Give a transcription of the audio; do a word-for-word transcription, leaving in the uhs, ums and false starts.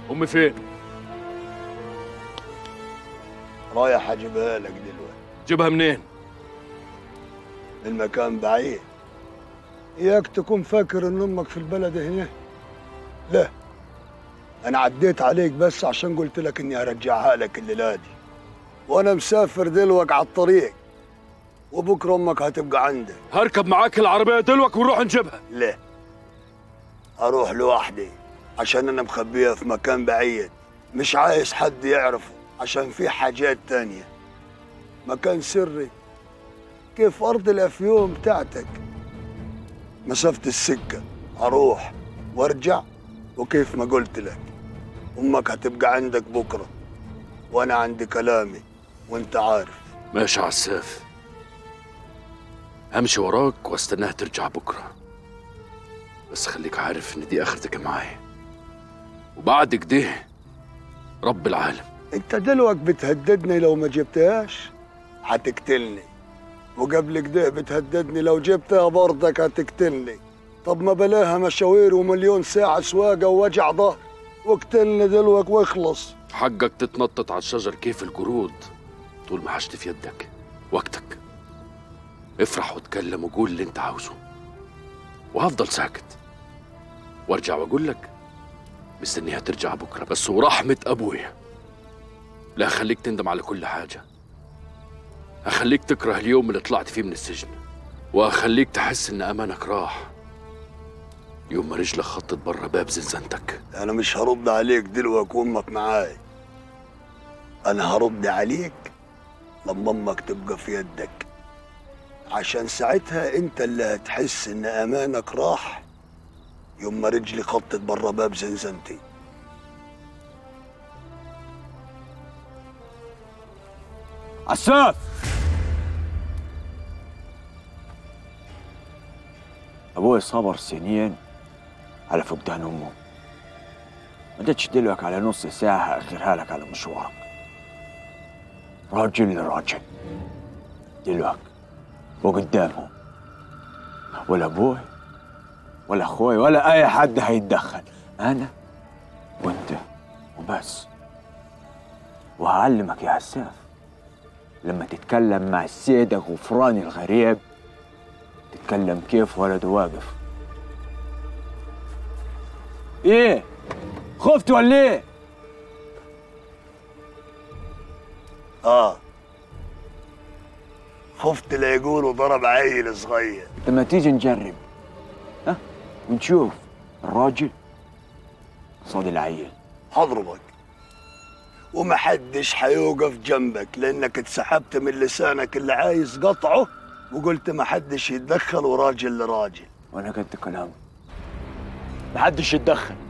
امي فين؟ رايح اجيبها لك دلوقتي. جيبها منين؟ من مكان بعيد. اياك تكون فاكر ان امك في البلد هنا. لا، انا عديت عليك بس عشان قلت لك اني هرجعها لك الليله دي، وانا مسافر دلوقتي على الطريق، وبكره امك هتبقى عندك. هركب معاك العربيه دلوقتي ونروح نجيبها. لا، اروح لوحدي عشان انا مخبيها في مكان بعيد، مش عايز حد يعرفه عشان في حاجات تانية. مكان سري كيف ارض الافيون بتاعتك. مسافة السكة اروح وارجع، وكيف ما قلت لك امك هتبقى عندك بكره، وانا عندي كلامي وانت عارف. ماشي يا عساف، همشي وراك واستناها ترجع بكره، بس خليك عارف ان دي اخرتك معايا، وبعد كده رب العالم. انت دلوقتي بتهددني لو ما جبتهاش هتقتلني، وقبل كده بتهددني لو جبتها برضك هتقتلني. طب ما بلاها مشاوير ومليون ساعة سواقة ووجع ظهر، واقتلني دلوقتي واخلص. حقك تتنطط على الشجر كيف القرود طول ما حشت في يدك. وقتك افرح واتكلم وقول اللي انت عاوزه، وهفضل ساكت وارجع واقول لك مستنيها ترجع بكره، بس ورحمة ابويا لا هخليك تندم على كل حاجة، هخليك تكره اليوم اللي طلعت فيه من السجن، وهخليك تحس ان امانك راح يوم ما رجلك خطت بره باب زنزانتك. انا مش هرد عليك دلوقتي وامك معاي، انا هرد عليك لما امك تبقى في يدك، عشان ساعتها انت اللي هتحس ان امانك راح يوم ما رجلي خطت بره باب زنزانتي. عساف، ابوي صبر سنين على فقدان امه، ما جتش دلوقتي على نص ساعة هأخرها لك على مشوارك. راجل لراجل دلوقتي وقدامهم، ولا ابوي ولا اخوي ولا اي حد هيتدخل، انا وانت وبس. وهعلمك يا عساف لما تتكلم مع السيد غفران الغريب تتكلم كيف ولده واقف. ايه خفت ولا ايه؟ اه خفت لا يقولوا ضرب عيل صغير. لما تيجي نجرب ها ونشوف الراجل قصاد العيل. هضربك ومحدش هيوقف جنبك، لانك اتسحبت من لسانك اللي عايز قطعه وقلت محدش يتدخل وراجل لراجل. وانا قد كلامي محدش يتدخل.